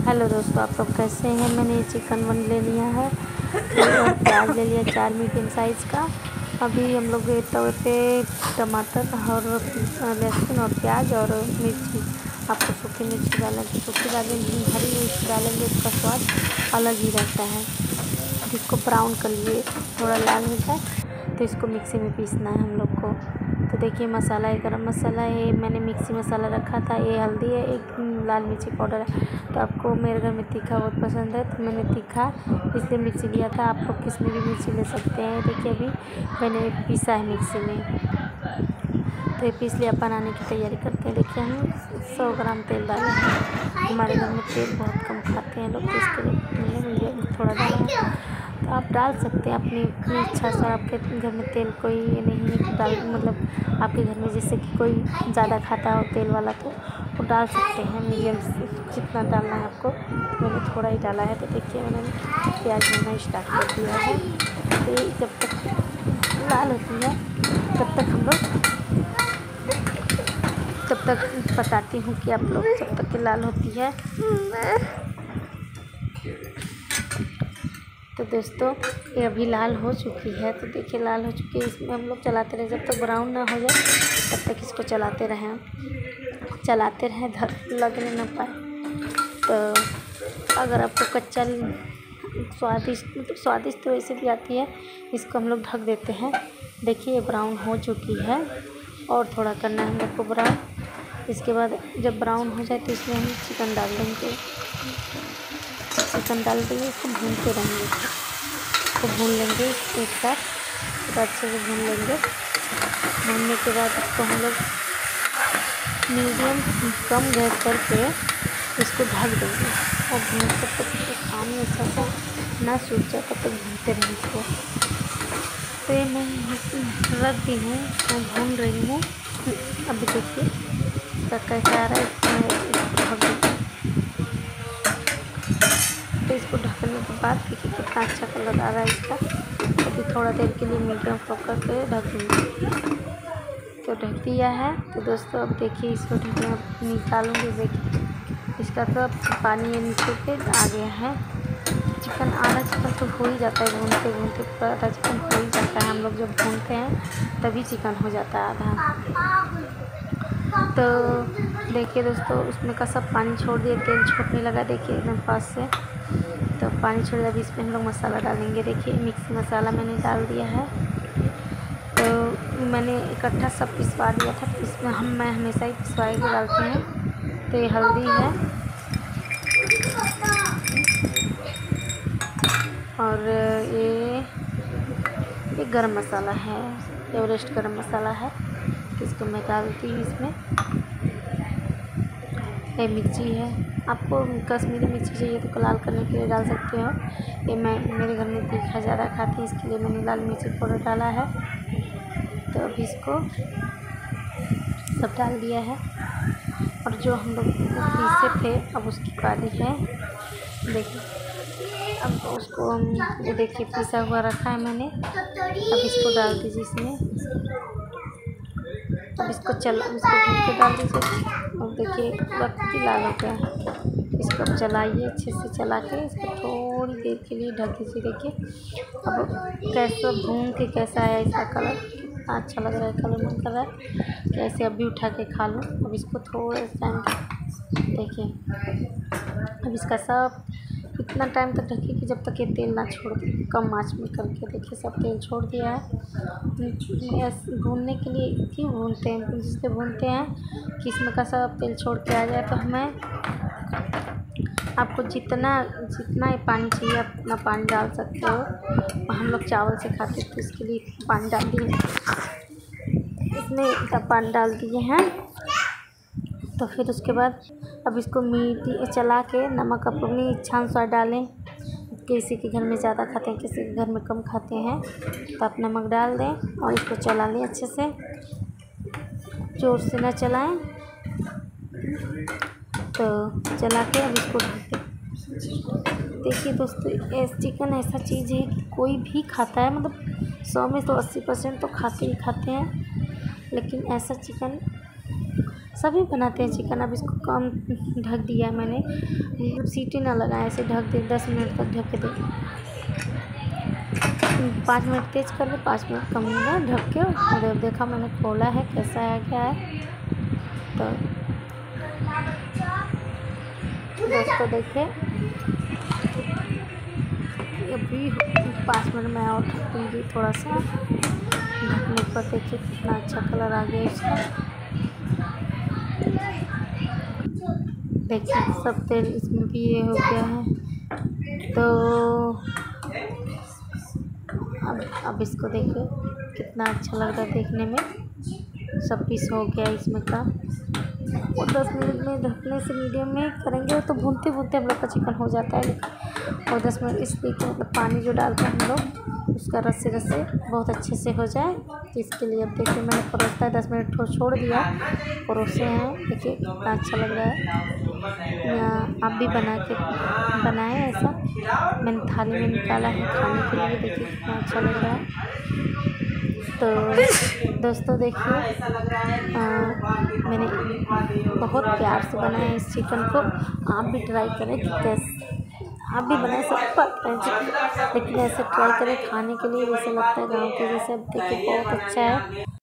Hello दोस्तों, आप लोग कैसे हैं। मैंने चिकन वन ले लिया है और प्याज ले लिया 4 मीडियम साइज़ का। अभी हम लोग तवे पे टमाटर और लहसुन और प्याज और मिर्ची, आपको सूखी मिर्ची डालेंगे, सूखी डालेंगे, हरी मिर्च डालेंगे, उसका स्वाद अलग ही रहता है। इसको ब्राउन कर लिए, थोड़ा लाल हो जाए तो इसको मिक्सी में पीसना है हम लोग को। तो देखिए मसाला है, गरम मसाला है, मैंने मिक्सी मसाला रखा था, ये हल्दी है, एक लाल मिर्ची पाउडर है। तो आपको मेरे घर में तीखा बहुत पसंद है तो मैंने तीखा इसलिए मिर्ची लिया था। आप लोग किस में भी मिर्ची ले सकते हैं। देखिए अभी मैंने पीसा है मिक्सी में, तो ये पीस लिया। बनाने की तैयारी करते हैं। देखिए हम 100 ग्राम तेल डाले हैं। हमारे घर में तेल बहुत कम खाते हैं लोग, तो इसके लिए मुझे थोड़ा डाला है। तो आप डाल सकते हैं अपनी इच्छा से। आपके घर में तेल कोई नहीं डाल, मतलब आपके घर में जैसे कि कोई ज़्यादा खाता हो तेल वाला तो वो डाल सकते हैं। मीडियम से जितना डालना है आपको, मैंने थोड़ा ही डाला है। तो देखिए मैंने प्याज भरना स्टार्ट कर दिया है। तो ये जब तक लाल होती है तब तक बताती हूँ कि आप लोग जब तक लाल होती है। तो दोस्तों ये अभी लाल हो चुकी है। तो देखिए लाल हो चुकी है, इसमें हम लोग चलाते रहे जब तक ब्राउन ना हो जाए, तब तक इसको चलाते रहें लगने ना पाए। तो अगर आपको कच्चा स्वादिष्ट तो वैसे भी आती है। इसको हम लोग ढक देते हैं। देखिए ये ब्राउन हो चुकी है और थोड़ा करना है हम लोग को ब्राउन। इसके बाद जब ब्राउन हो जाए तो इसमें हम चिकन डाल देंगे। इसको भूनते रहेंगे, इसको भून लेंगे एक साथ, तो अच्छे से भून लेंगे। भूनने के बाद इसको हम लोग मीडियम कम गैस करके इसको ढक देंगे और भूनते तब तक पानी अच्छा से ना सूख जाए तब तक भूनते रहेंगे इसको। तो ये मैं रख दी हूँ, मैं भून रही हूँ। अभी देखिए इसका कैसा आ रहा है। तो इसको ढकने के बाद देखिए कितना अच्छा कलर आ रहा है इसका। अभी थोड़ा देर के लिए मीडियम फ्लेम करके ढक दूँगी। तो ढक दिया है। तो दोस्तों अब देखिए इसको ढकना निकालूँगी। देखिए इसका तो पानी ये नीचे पे आ गया है। चिकन आधा चिकन तो हो ही जाता है, भूनते भूनते पूरा आधा चिकन हो ही जाता है। हम लोग जब भूनते हैं तभी चिकन हो जाता है आधा। तो देखिए दोस्तों उसमें का सब पानी छोड़ दिया, तेल छोड़ने लगा देखिए एकदम पास से। तो पानी छोड़ दिया। अभी इसमें हम लोग मसाला डालेंगे। देखिए मिक्सी मसाला मैंने डाल दिया है। तो मैंने इकट्ठा सब पिसवा दिया था। तो इसमें मैं हमेशा ही पिसवा के डालती हूँ। तो ये हल्दी है और ये गरम मसाला है, एवरेस्ट गरम मसाला है। इसको मैं डालती हूँ इसमें। ये मिर्ची है, आपको कश्मीरी मिर्ची चाहिए तो लाल करने के लिए डाल सकते हो। ये मेरे घर में तीखा ज़्यादा खाती है इसके लिए मैंने लाल मिर्ची पाउडर डाला है। तो अभी इसको सब डाल दिया है और जो हम लोग पीसे थे अब उसकी बारी है। देखिए अब उसको हम, ये देखिए पीसा हुआ रखा है मैंने। अब इसको डाल दीजिए इसमें। अब इसको भून के डाल दीजिए। अब देखिए पूरा लाल हो गया है। इसको अब चलाइए, अच्छे से चला के इसको थोड़ी देर के लिए ढक दीजिए। देखिए अब कैसा भून के कैसा आया इसका कलर, कितना अच्छा लग रहा है। कलर मन कर रहा है कैसे अभी उठा के खा लूँ। अब इसको थोड़ा टाइम देखिए, अब इसका सब इतना टाइम तक ढकिए कि जब तक ये तेल ना छोड़ दे, कम आंच में करके। देखिए सब तेल छोड़ दिया है। भूनने के लिए क्यों भूनते हैं, जिससे भूनते हैं कि इसमें का सब तेल छोड़ के आ जाए। तो हमें आपको जितना ही पानी चाहिए आप उतना पानी डाल सकते हो। हम लोग चावल से खाते तो इसके लिए पानी डाल दिए, इसमें इतना पानी डाल दिए हैं। तो फिर उसके बाद अब इसको चला के नमक अपनी इच्छा अनुसार डालें। किसी के घर में ज़्यादा खाते हैं, किसी के घर में कम खाते हैं, तो आप नमक डाल दें और इसको चला लें अच्छे से। जोर से ना चलाएं। तो चला के अब इसको ढक दें। देखिए दोस्तों चिकन ऐसा चीज़ है कि कोई भी खाता है, मतलब 100 में तो 80% तो खाते ही खाते हैं। लेकिन ऐसा चिकन सभी बनाते हैं चिकन। अब इसको कम ढक दिया मैंने, मतलब सीटी ना लगाए, ऐसे ढक दे 10 मिनट तक ढक दे। 5 मिनट तेज कर दे, 5 मिनट कम ना ढक के। और देखा मैंने खोला है कैसा है क्या है। तो दोस्तों देखिए अभी 5 मिनट में और ढक दूँगी थोड़ा सा। ढकने पर देखिए कितना अच्छा कलर आ गया इसका। देखिए सब तेल इसमें भी ये हो गया है। तो अब इसको देखिए कितना अच्छा लग रहा है देखने में। सब पीस हो गया इसमें का। और 10 मिनट में ढकने से मीडियम में करेंगे तो भूनते भूनते हम लोग का चिकन हो जाता है। और 10 मिनट इसलिए कि मतलब पानी जो डालते हैं हम लोग उसका रस्से रस्से बहुत अच्छे से हो जाए। तो इसके लिए अब देखिए मैंने परोसता है 10 मिनट छोड़ दिया, परोसे हैं। देखिए कितना अच्छा लग रहा है। या आप भी बनाएं ऐसा। मैंने थाली में निकाला है खाने के लिए। देखिए कितना अच्छा लग रहा है। तो दोस्तों देखिए मैंने बहुत प्यार से बनाया इस चिकन को। आप भी ट्राई करें कि कैसे आप भी बनाए, सब पकते हैं लेकिन ऐसे ट्राई करें खाने के लिए। जैसे लगता है गाँव के जैसे। अब देखिए बहुत अच्छा है।